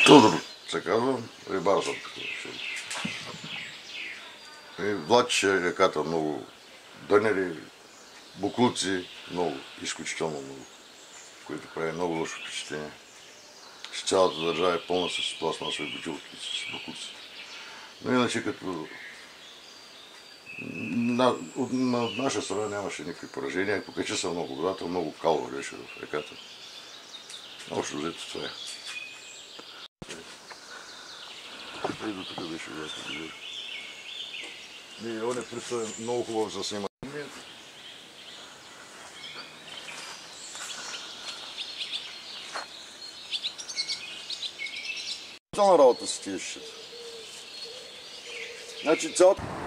Тодор се казва, рибар съм тук. Влачеше реката много дънери, буклуци, много, изключително много, които прави много лошо впечатление. Цялата държава е пълна с пластмасови бутилки, с буклуци. Но иначе като от наша страна нямаше никакви поражения, покачи са много водата, много калва беше в реката. Общо взето това е. И до тук беше водата. И он е представен много хубаво за снимане. Цялна работа с тия щит. Значи цялата...